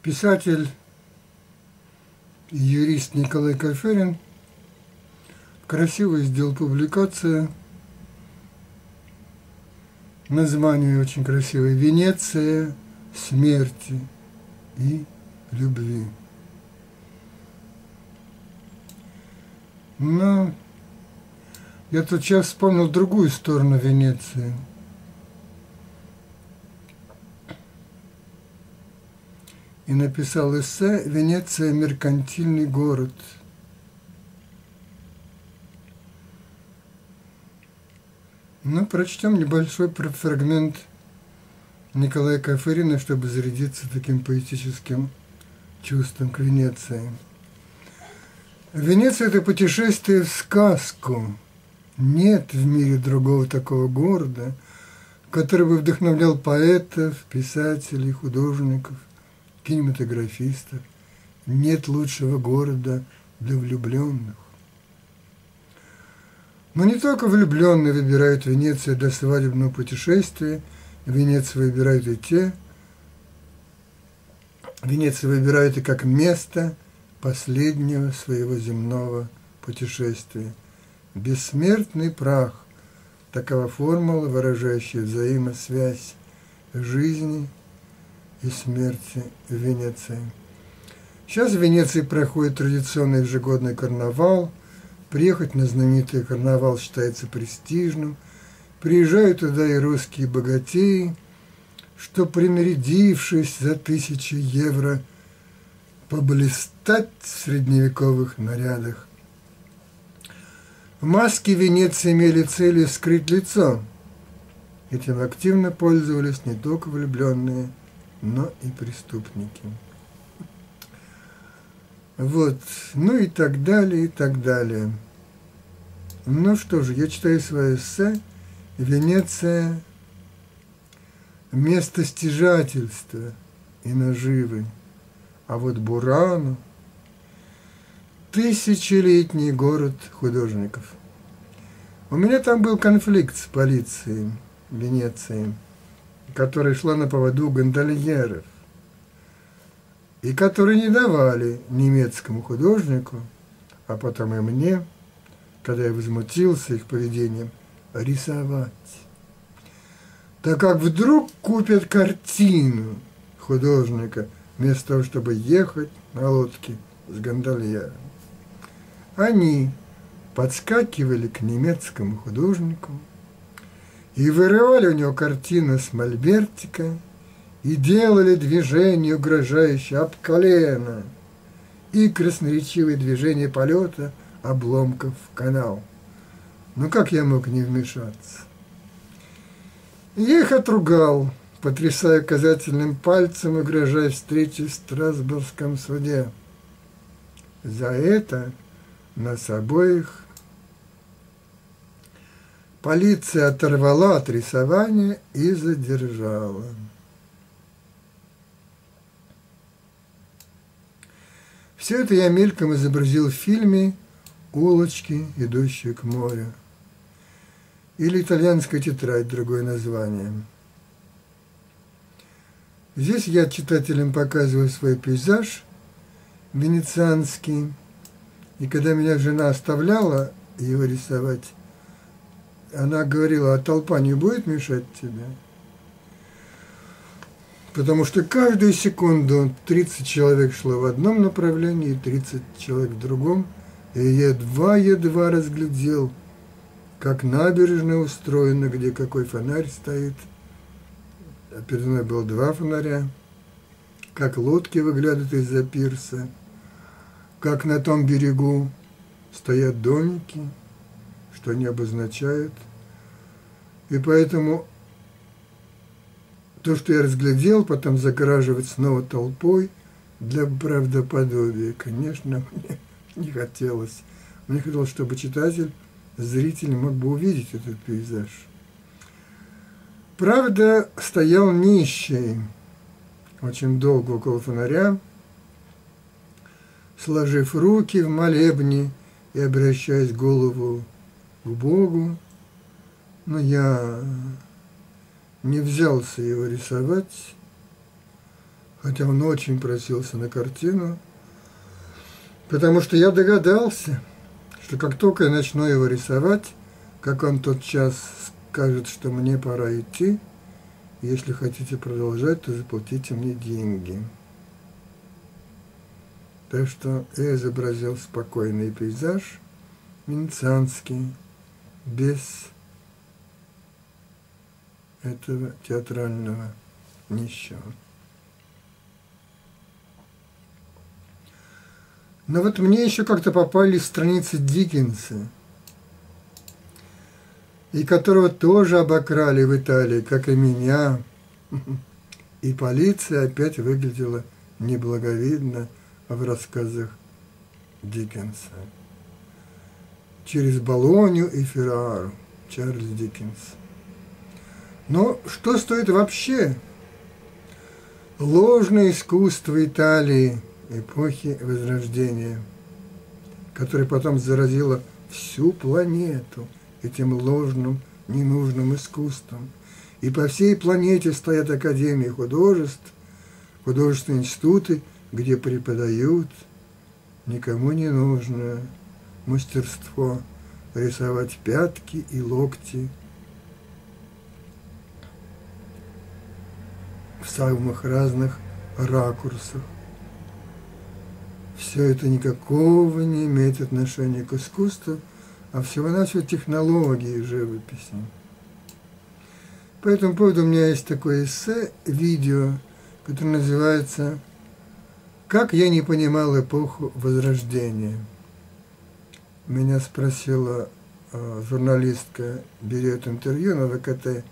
Писатель и юрист Николай Кайферин красиво сделал публикацию, название очень красивое: «Венеция смерти и любви». Но я тут сейчас вспомнил другую сторону Венеции. И написал эссе «Венеция – меркантильный город». Ну, прочтем небольшой фрагмент Николая Кайферина, чтобы зарядиться таким поэтическим чувством к Венеции. Венеция – это путешествие в сказку. Нет в мире другого такого города, который бы вдохновлял поэтов, писателей, художников, кинематографистов. Нет лучшего города для влюбленных. Но не только влюбленные выбирают Венецию для свадебного путешествия. Венецию выбирают и те. Венецию выбирают и как место последнего своего земного путешествия. Бессмертный прах – такова формула, выражающая взаимосвязь жизни и смерти в Венеции. Сейчас в Венеции проходит традиционный ежегодный карнавал. Приехать на знаменитый карнавал считается престижным. Приезжают туда и русские богатеи, что, принарядившись за 1000 евро, поблистать в средневековых нарядах. Маски Венеции имели целью скрыть лицо. Этим активно пользовались не только влюбленные, но и преступники. Вот, ну и так далее, и так далее. Ну что же, я читаю свое эссе «Венеция – место стяжательства и наживы». А вот Бурано – тысячелетний город художников. У меня там был конфликт с полицией Венеции, которая шла на поводу гондольеров, и которые не давали немецкому художнику, а потом и мне, когда я возмутился их поведением, рисовать. Так как вдруг купят картину художника, вместо того, чтобы ехать на лодке с гондольером. Они подскакивали к немецкому художнику и вырывали у него картину с мольбертика и делали движение, угрожающее об колено, и красноречивые движения полета обломков в канал. Ну как я мог не вмешаться? Я их отругал, потрясая указательным пальцем, угрожая встрече в Страсбургском суде. За это нас обоих полиция оторвала от рисования и задержала. Все это я мельком изобразил в фильме «Улочки, идущие к морю». Или «Итальянская тетрадь», другое название. Здесь я читателям показываю свой пейзаж венецианский. И когда меня жена оставляла его рисовать, она говорила: а толпа не будет мешать тебе? Потому что каждую секунду 30 человек шло в одном направлении, 30 человек в другом. И я едва разглядел, как набережная устроена, где какой фонарь стоит. А передо мной было 2 фонаря. Как лодки выглядывают из-за пирса. Как на том берегу стоят домики, что они обозначают. И поэтому то, что я разглядел, потом загораживать снова толпой для правдоподобия, конечно, мне не хотелось. Мне хотелось, чтобы читатель, зритель мог бы увидеть этот пейзаж. Правда, стоял нищий очень долго около фонаря, сложив руки в молебне и обращаясь голову к Богу. Но я не взялся его рисовать, хотя он очень просился на картину, потому что я догадался, что как только я начну его рисовать, как он тотчас скажет, что мне пора идти, если хотите продолжать, то заплатите мне деньги. Так что я изобразил спокойный пейзаж, венецианский, без этого театрального ничего. Но вот мне еще как-то попались страницы Диккенса, и которого тоже обокрали в Италии, как и меня. И полиция опять выглядела неблаговидно в рассказах Диккенса. Через Болонью и Феррару, Чарльз Диккенс. Но что стоит вообще ложное искусство Италии эпохи Возрождения, которое потом заразило всю планету этим ложным, ненужным искусством. И по всей планете стоят академии художеств, художественные институты, где преподают никому не нужное мастерство рисовать пятки и локти в самых разных ракурсах. Все это никакого не имеет отношения к искусству, а всего-навсего технологии живописи. По этому поводу у меня есть такое эссе, видео, которое называется «Как я не понимал эпоху Возрождения». Меня спросила журналистка, берет интервью на ВКТ,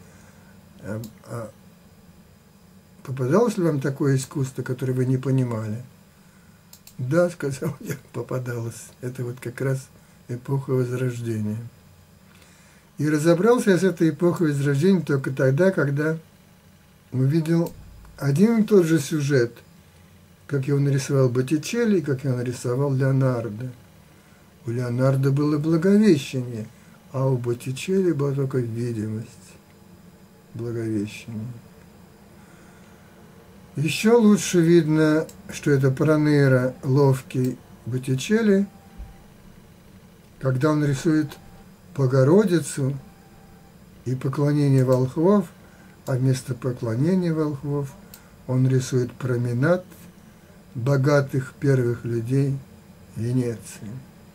попадалось ли вам такое искусство, которое вы не понимали? Да, сказал я, попадалось. Это вот как раз эпоха Возрождения. И разобрался я с этой эпохой Возрождения только тогда, когда увидел один и тот же сюжет, как его нарисовал Боттичелли и как его нарисовал Леонардо. У Леонардо было Благовещение, а у Боттичелли была только видимость Благовещения. Еще лучше видно, что это Пронера ловкий Боттичелли, когда он рисует Богородицу и поклонение волхвов, а вместо поклонения волхвов он рисует променад богатых первых людей Венеции.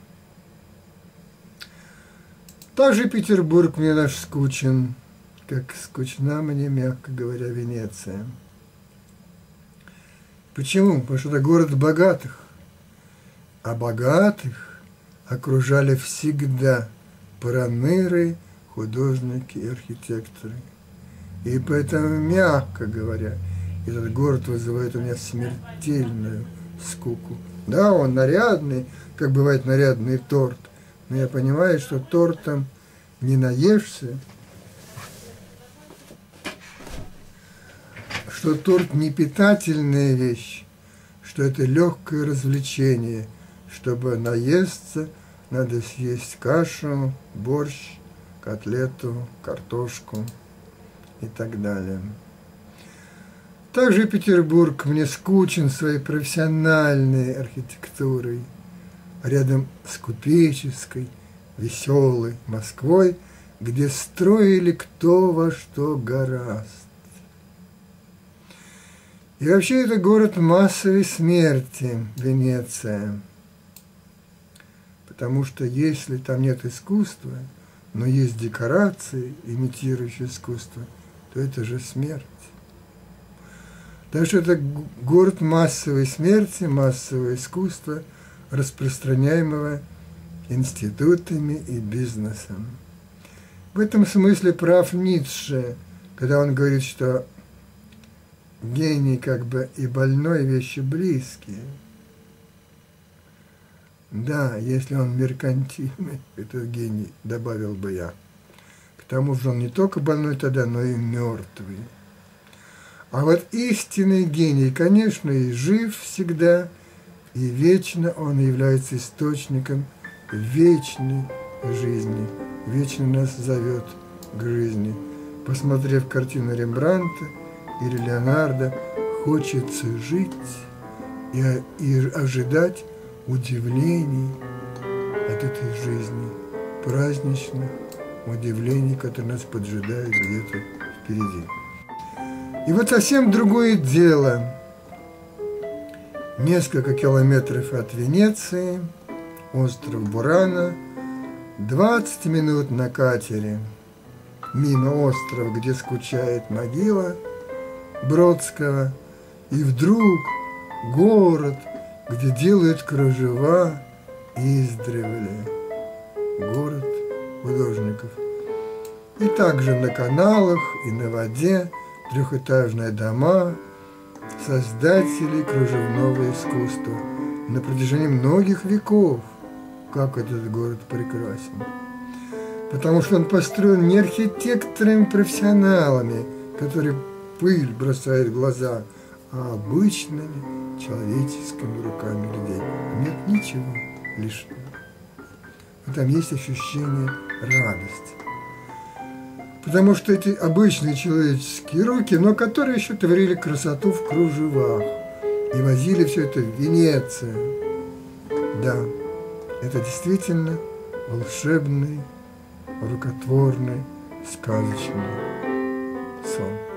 Также Петербург мне наш скучен, как скучна мне, мягко говоря, Венеция. Почему? Потому что это город богатых, а богатых окружали всегда проныры, художники и архитекторы. И поэтому, мягко говоря, этот город вызывает у меня смертельную скуку. Да, он нарядный, как бывает нарядный торт, но я понимаю, что тортом не наешься, что торт не питательная вещь, что это легкое развлечение. Чтобы наесться, надо съесть кашу, борщ, котлету, картошку и так далее. Также Петербург мне скучен своей профессиональной архитектурой, рядом с купеческой, веселой Москвой, где строили кто во что горазд. И вообще это город массовой смерти, Венеция. Потому что если там нет искусства, но есть декорации, имитирующие искусство, то это же смерть. Так что это город массовой смерти, массового искусства, распространяемого институтами и бизнесом. В этом смысле прав Ницше, когда он говорит, что гений как бы и больной вещи близкие. Да, если он меркантильный, это гений, добавил бы я. К тому же он не только больной тогда, но и мертвый. А вот истинный гений, конечно, и жив всегда, и вечно он является источником вечной жизни. Вечно нас зовет к жизни. Посмотрев картину Рембрандта или Леонардо, хочется жить и ожидать удивлений от этой жизни, праздничных удивлений, которые нас поджидают где-то впереди. И вот совсем другое дело. Несколько километров от Венеции, остров Бурана, 20 минут на катере мимо острова, где скучает могила Бродского, и вдруг город, где делают кружева издревле, город художников. И также на каналах и на воде трехэтажные дома создателей кружевного искусства на протяжении многих веков. Как этот город прекрасен! Потому что он построен не архитекторами-профессионалами, которые пыль бросают в глаза, а обычными человеческими руками людей. Нет ничего лишнего. И там есть ощущение радости. Потому что эти обычные человеческие руки, но которые еще творили красоту в кружевах и возили все это в Венецию. Да, это действительно волшебный, рукотворный, сказочный сон.